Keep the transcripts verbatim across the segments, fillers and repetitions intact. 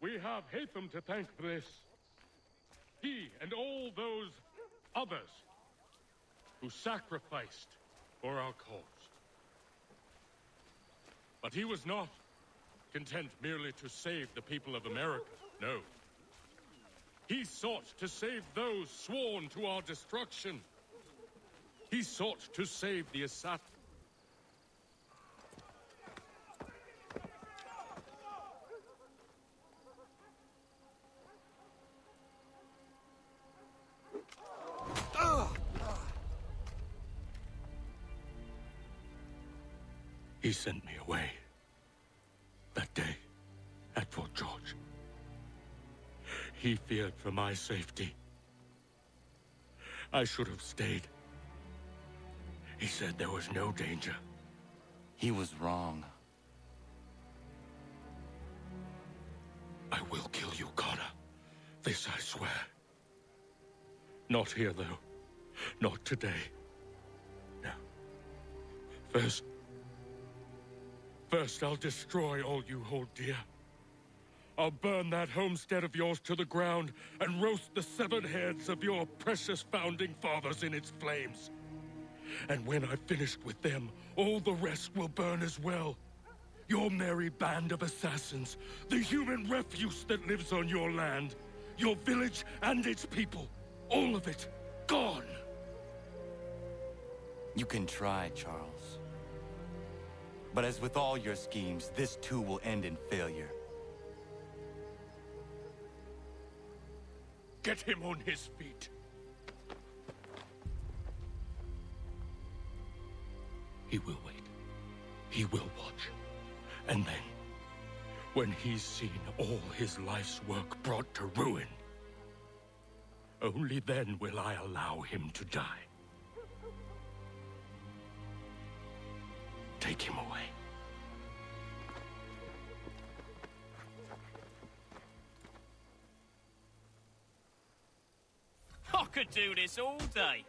We have Haytham to thank for this. He and all those others who sacrificed for our cause. But he was not content merely to save the people of America, no. He sought to save those sworn to our destruction. He sought to save the assassin. He sent me away that day at Fort George. He feared for my safety. I should have stayed. He said there was no danger. He was wrong. I will kill you, Connor. This I swear. Not here, though. Not today. No. First... First, I'll destroy all you hold dear. I'll burn that homestead of yours to the ground and roast the severed heads of your precious founding fathers in its flames. And when I've finished with them, all the rest will burn as well. Your merry band of assassins, the human refuse that lives on your land, your village and its people, all of it, gone. You can try, Charles. But as with all your schemes, this too will end in failure. Get him on his feet. He will wait. He will watch. And then, when he's seen all his life's work brought to ruin, only then will I allow him to die. Take him away. I could do this all day.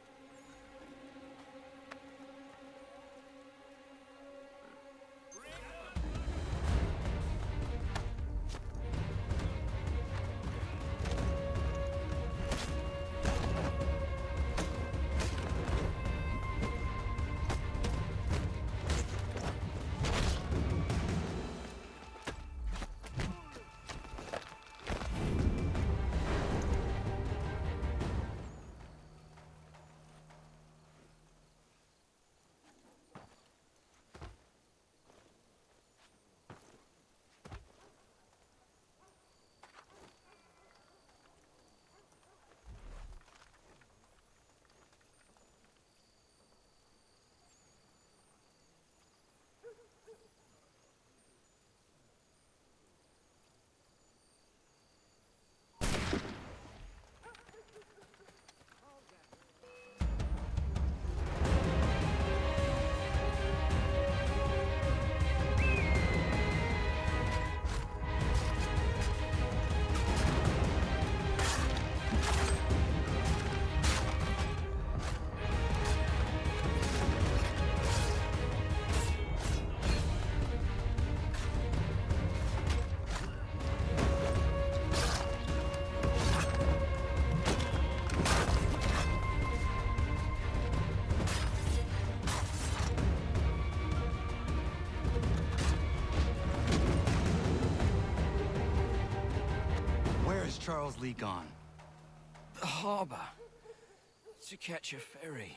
Charles Lee gone? The harbor. To catch a ferry.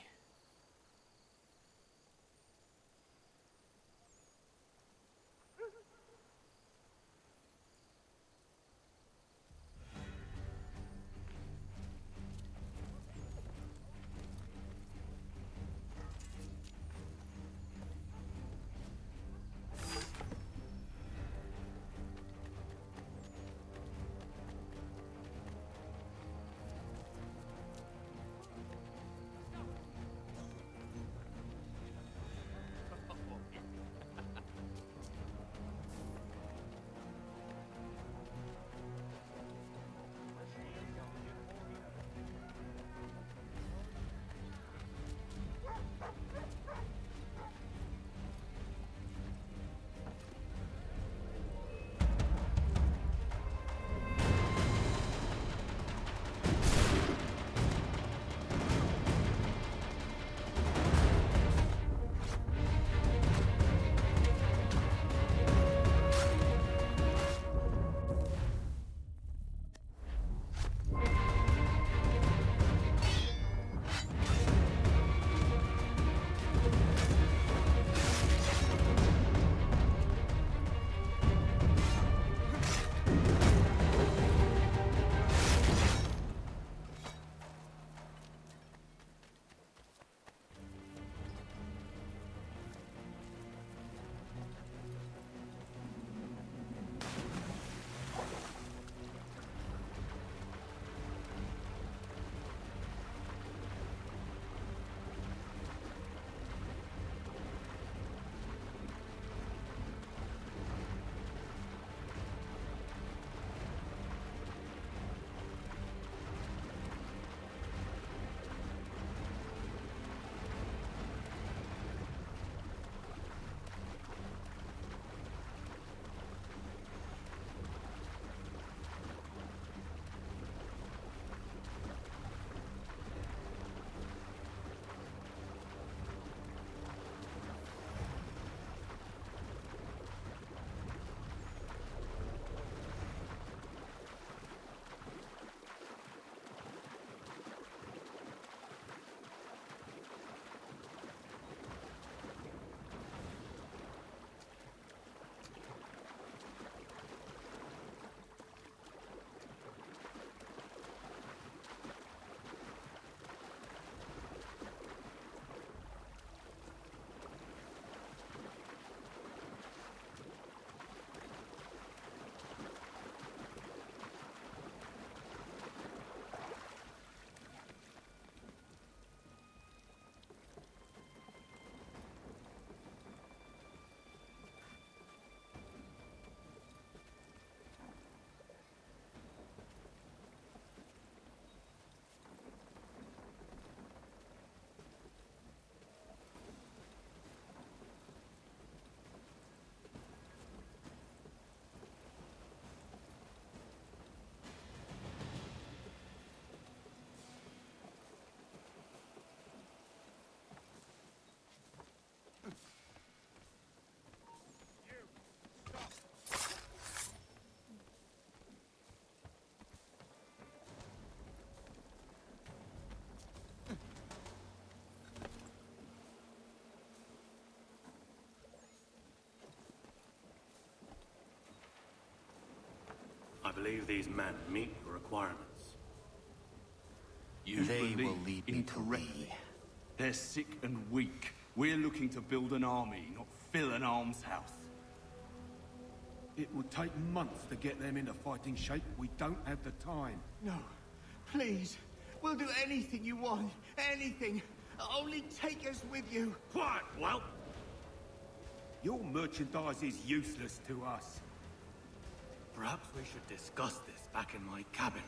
believe these men meet the requirements. You They believe will lead me to incorrectly. Lee. They're sick and weak. We're looking to build an army, not fill an almshouse. It would take months to get them into fighting shape. We don't have the time. No. Please. We'll do anything you want. Anything. Only take us with you. Quiet, whelp! Your merchandise is useless to us. Perhaps we should discuss this back in my cabin.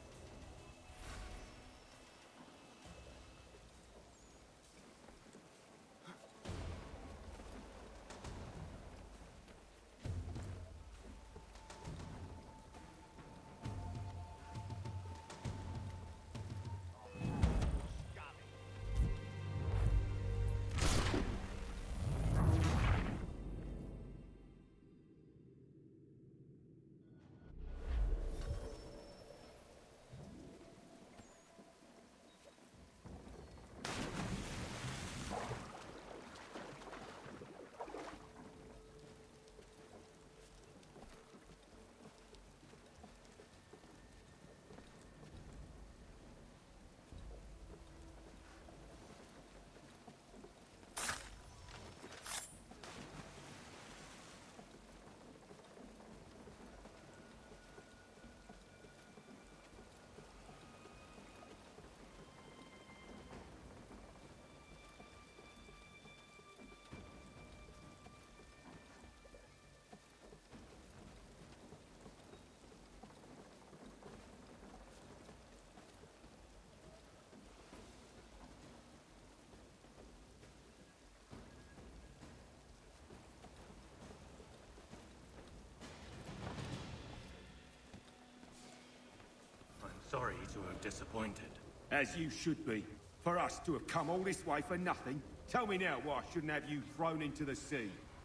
Sorry to have disappointed. As you should be. For us to have come all this way for nothing. Tell me now why I shouldn't have you thrown into the sea.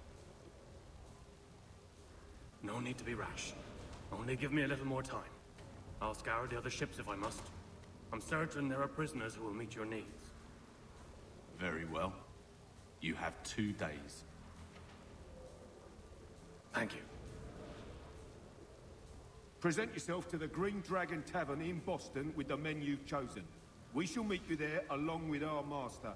No need to be rash. Only give me a little more time. I'll scour the other ships if I must. I'm certain there are prisoners who will meet your needs. Very well. You have two days. Thank you. Present yourself to the Green Dragon Tavern in Boston with the men you've chosen. We shall meet you there along with our master.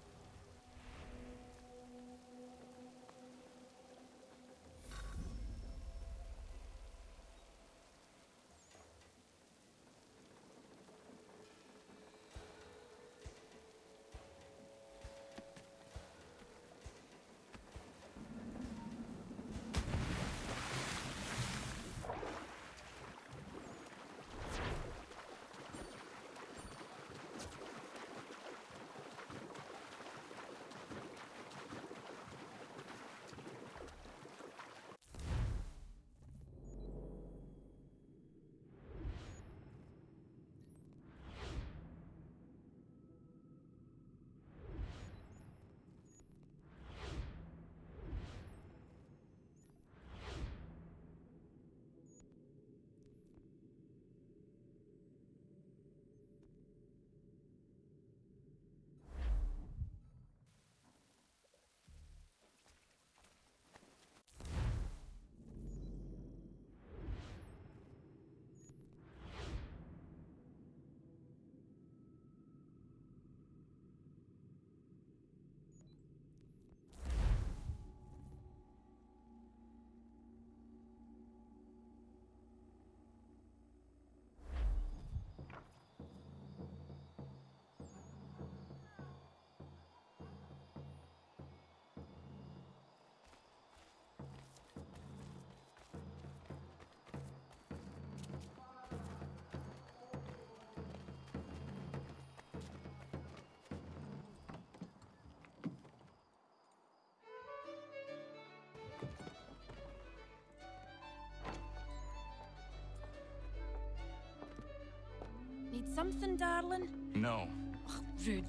Need something, darling? No. Ugh, rude.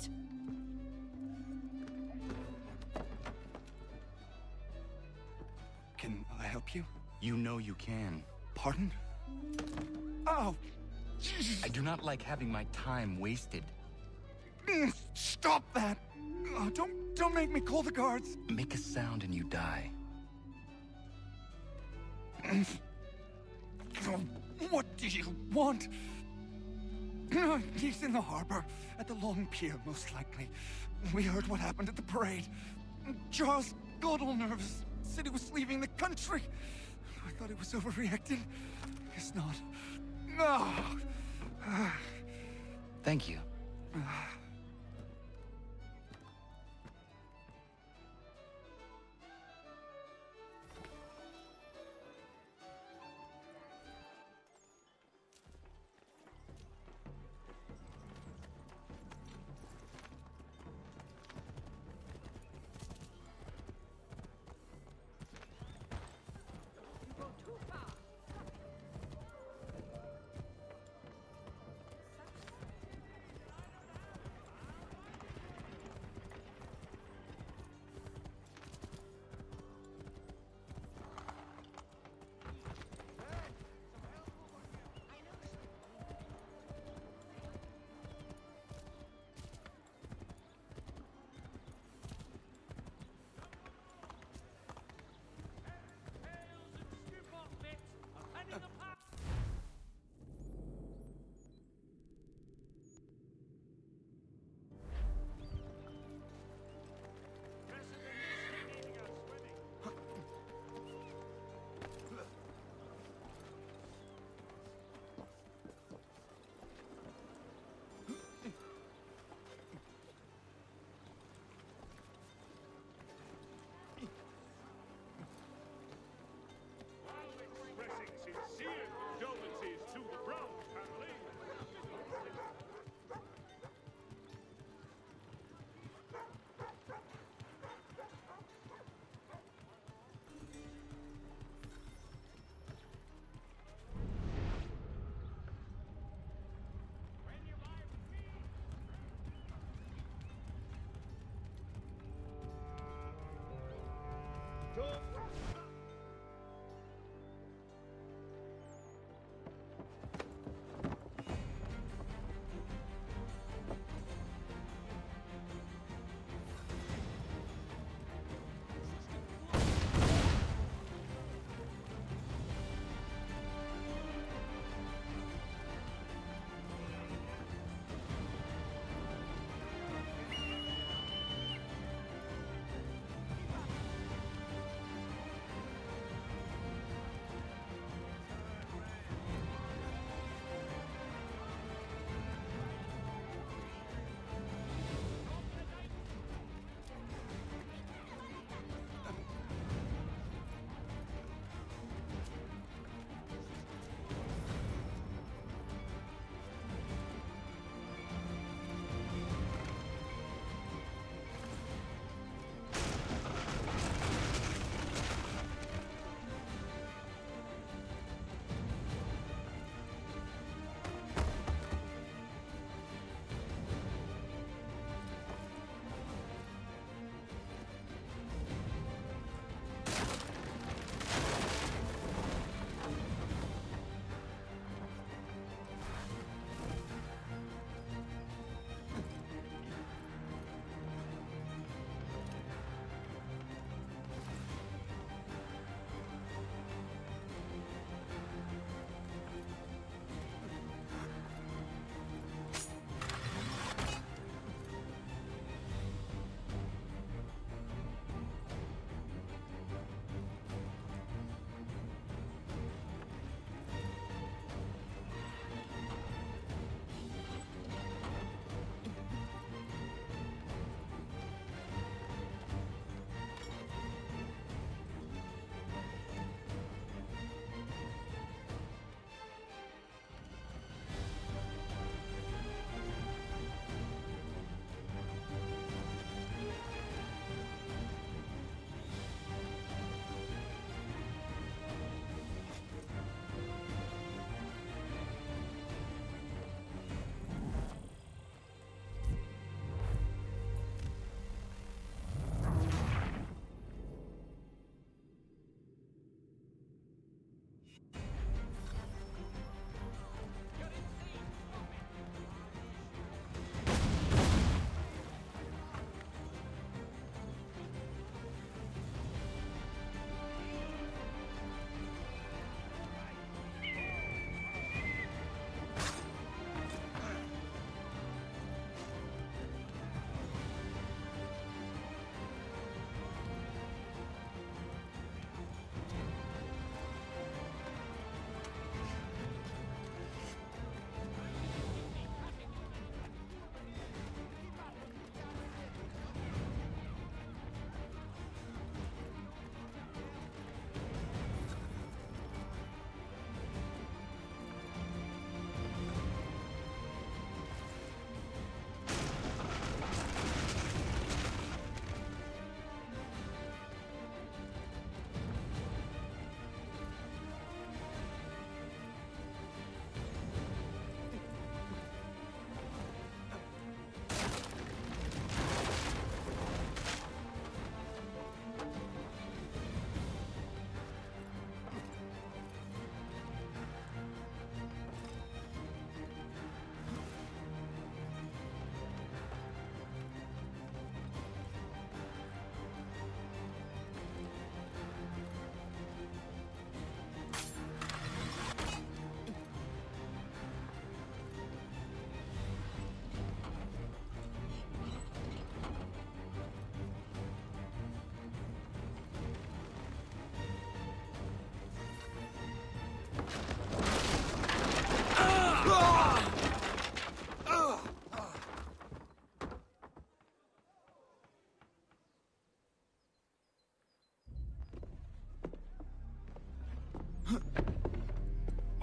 Can I help you? You know you can. Pardon? Oh, Jesus. I do not like having my time wasted. Mm, Stop that! Oh, don't, don't make me call the guards. Make a sound and you die. Mm. Oh, What do you want? He's in the harbor, at the long pier, most likely. We heard what happened at the parade. Charles got all nervous, said he was leaving the country. I thought he was overreacting. Guess not. No. Thank you.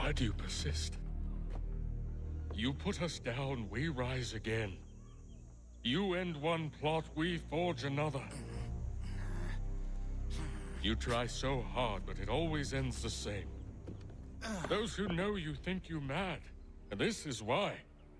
Why do you persist? You put us down, we rise again. You end one plot, we forge another. You try so hard, but it always ends the same. Those who know you think you mad, and this is why.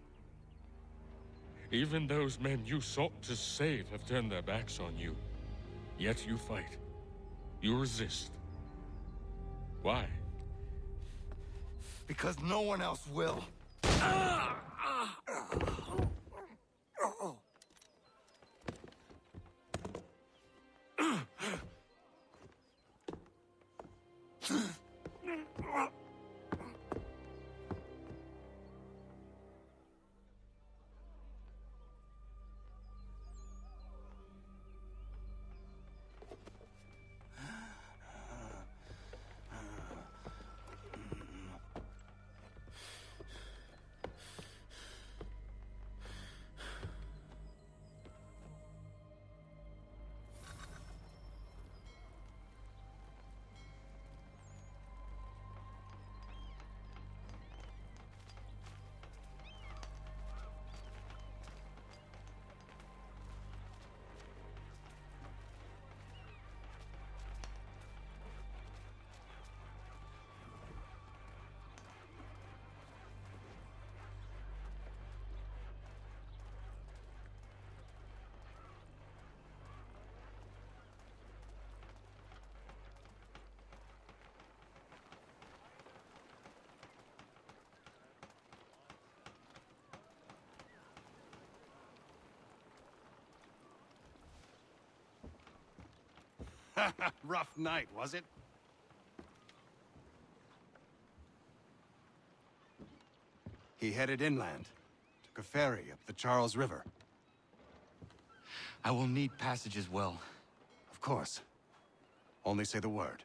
Even those men you sought to save have turned their backs on you. Yet you fight. You resist. Why? Because no one else will. Rough night, was it? He headed inland, took a ferry up the Charles River. I will need passage as well. Of course. Only say the word.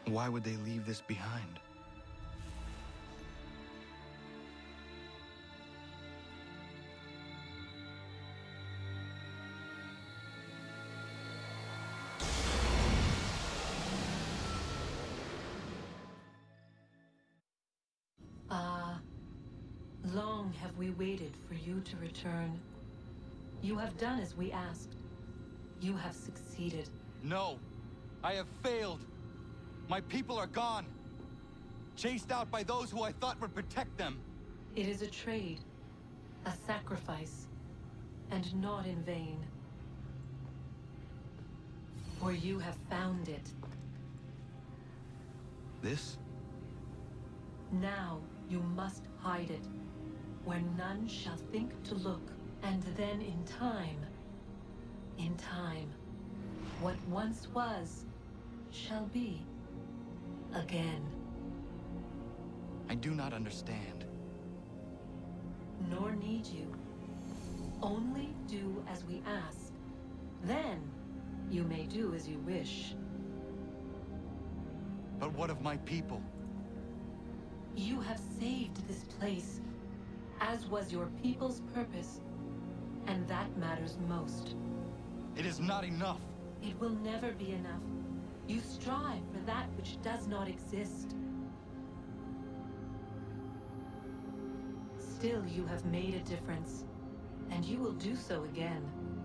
Why would they leave this behind? Ah, long have we waited for you to return. You have done as we asked. You have succeeded. No! I have failed! My people are gone! Chased out by those who I thought would protect them! It is a trade, a sacrifice, and not in vain. For you have found it. This? Now you must hide it, where none shall think to look, and then in time, in time, what once was, shall be, again. I do not understand. Nor need you. Only do as we ask. Then, you may do as you wish. But what of my people? You have saved this place, as was your people's purpose, and that matters most. It is not enough. It will never be enough. You strive for that which does not exist. Still, you have made a difference, and you will do so again.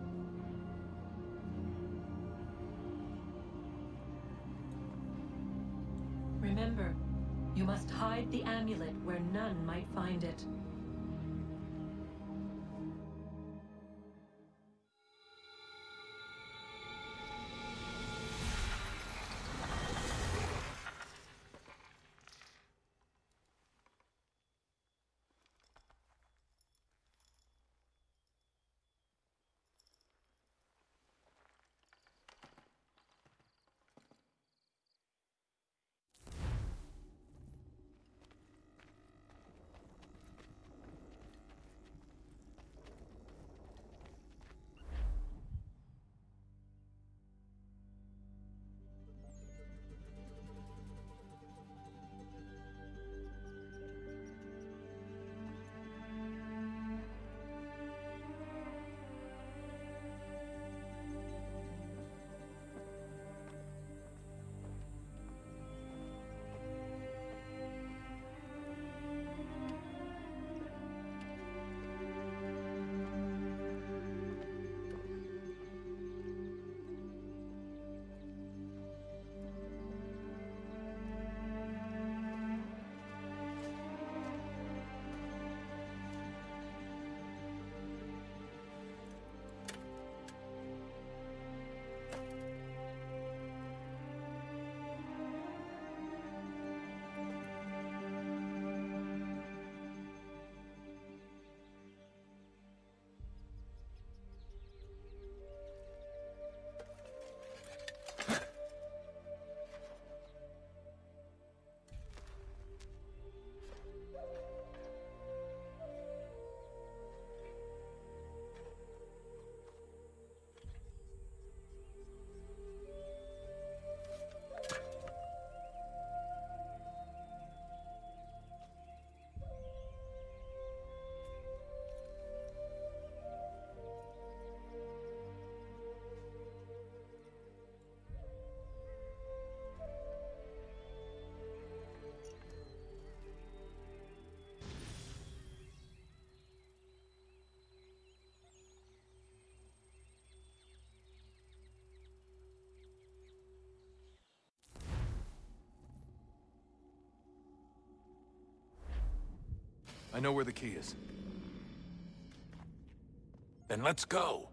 Remember, you must hide the amulet where none might find it. I know where the key is. Then let's go.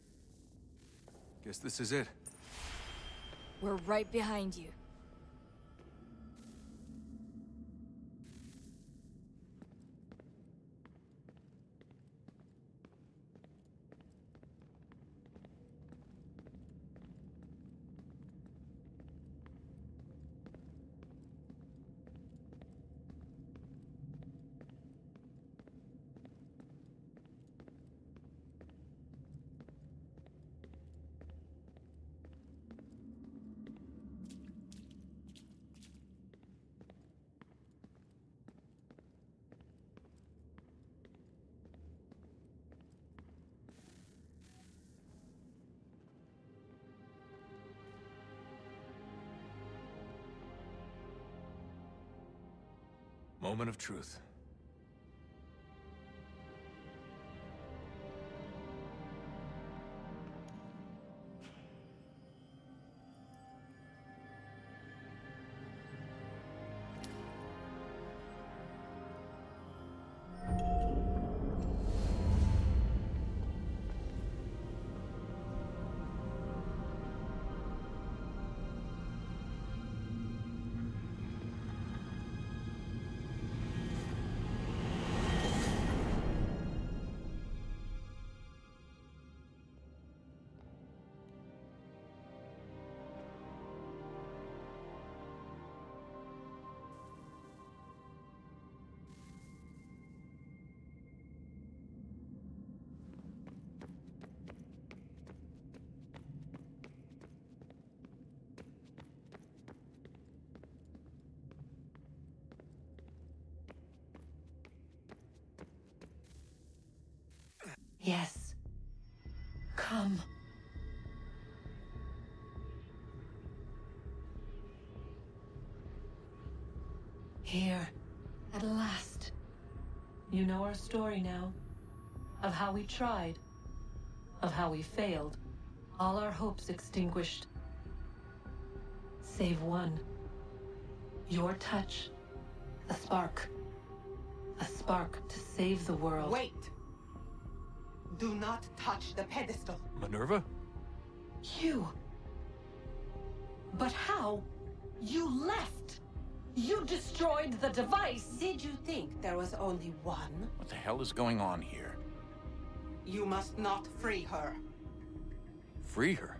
Guess this is it. We're right behind you. Moment of truth. Yes. Come. Here, at last. You know our story now. Of how we tried. Of how we failed. All our hopes extinguished. Save one. Your touch. A spark. A spark to save the world. Wait! Do not touch the pedestal. Minerva? You. But how? You left. You destroyed the device. Did you think there was only one? What the hell is going on here? You must not free her. Free her?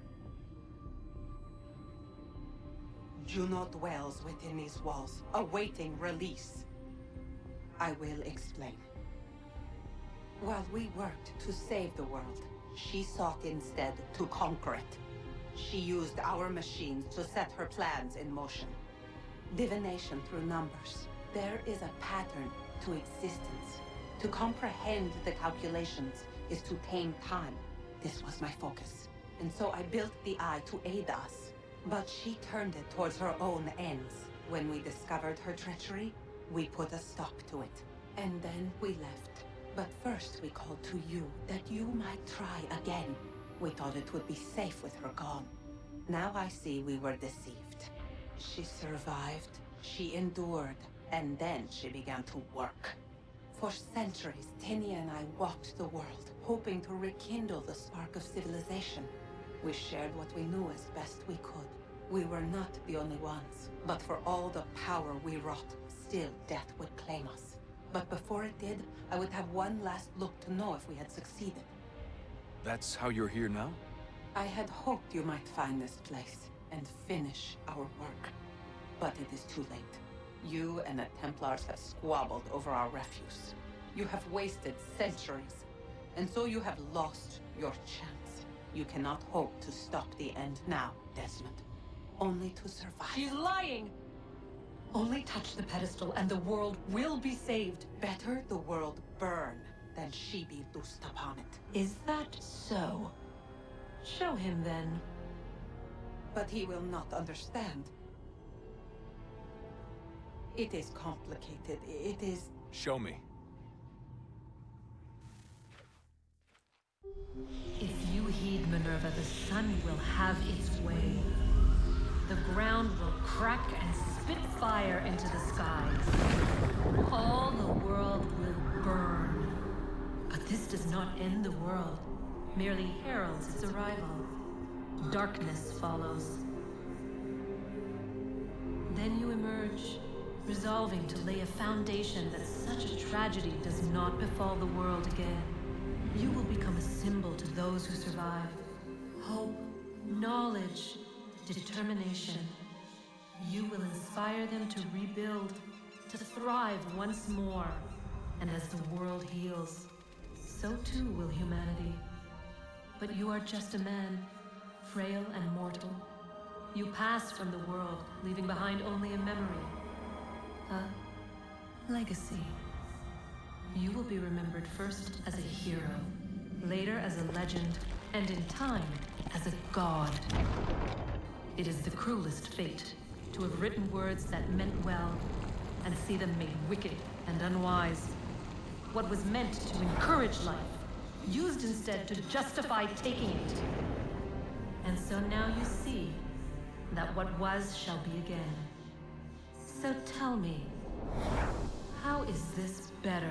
Juno dwells within these walls, awaiting release. I will explain. While we worked to save the world, she sought instead to conquer it. She used our machines to set her plans in motion. Divination through numbers. There is a pattern to existence. To comprehend the calculations is to tame time. This was my focus. And so I built the eye to aid us. But she turned it towards her own ends. When we discovered her treachery, we put a stop to it. And then we left. But first we called to you, that you might try again. We thought it would be safe with her gone. Now I see we were deceived. She survived, she endured, and then she began to work. For centuries, Tinia and I walked the world, hoping to rekindle the spark of civilization. We shared what we knew as best we could. We were not the only ones, but for all the power we wrought, still death would claim us. But before it did, I would have one last look to know if we had succeeded. That's how you're here now? I had hoped you might find this place and finish our work. But it is too late. You and the Templars have squabbled over our refuse. You have wasted centuries, and so you have lost your chance. You cannot hope to stop the end now, Desmond. Only to survive. She's lying! Only touch the pedestal and the world will be saved. Better the world burn than she be loosed upon it. Is that so? Show him then. But he will not understand. It is complicated. It is... Show me. If you heed Minerva, the sun will have its way. The ground will crack and spit fire into the skies. All the world will burn. But this does not end the world, merely heralds its arrival. Darkness follows. Then you emerge, resolving to lay a foundation that such a tragedy does not befall the world again. You will become a symbol to those who survive. Hope, knowledge, determination. You will inspire them to rebuild, to thrive once more. And as the world heals, so too will humanity. But you are just a man, frail and mortal. You pass from the world, leaving behind only a memory. A legacy. You will be remembered first as a hero, later as a legend, and in time, as a god. It is the cruelest fate, to have written words that meant well, and see them made wicked and unwise. What was meant to encourage life, used instead to justify taking it. And so now you see that what was shall be again. So tell me, how is this better?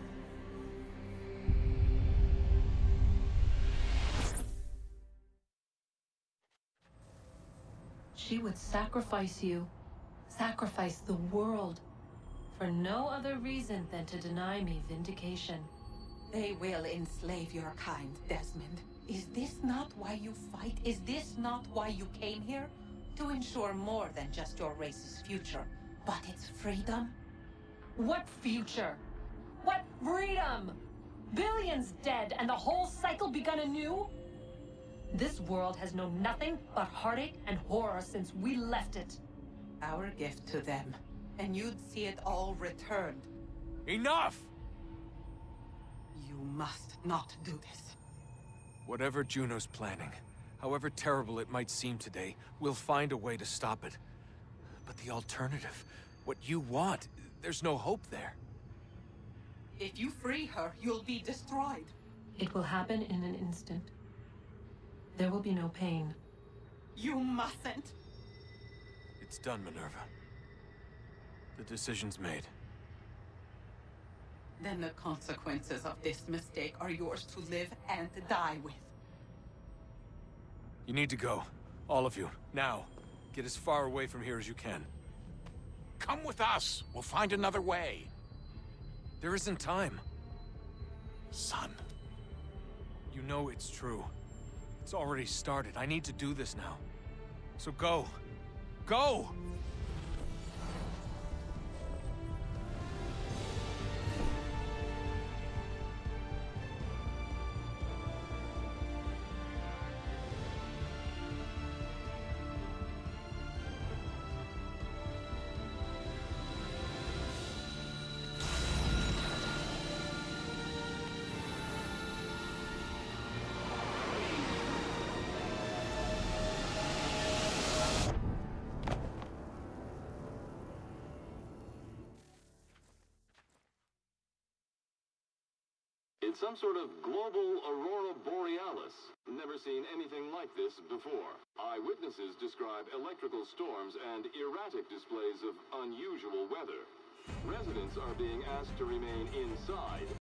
She would sacrifice you, sacrifice the world, for no other reason than to deny me vindication. They will enslave your kind, Desmond. Is this not why you fight? Is this not why you came here? To ensure more than just your race's future, but its freedom? What future? What freedom? Billions dead and the whole cycle begun anew? This world has known nothing but heartache and horror since we left it. Our gift to them, and you'd see it all returned. Enough! You must not do this. Whatever Juno's planning, however terrible it might seem today, we'll find a way to stop it. But the alternative, what you want, there's no hope there. If you free her, you'll be destroyed. It will happen in an instant. There will be no pain. You mustn't. It's done, Minerva. The decision's made. Then the consequences of this mistake are yours to live and die with. You need to go. All of you. Now. Get as far away from here as you can. Come with us. We'll find another way. There isn't time. Son. You know it's true. It's already started. I need to do this now. So go. Go! It's some sort of global aurora borealis. Never seen anything like this before. Eyewitnesses describe electrical storms and erratic displays of unusual weather. Residents are being asked to remain inside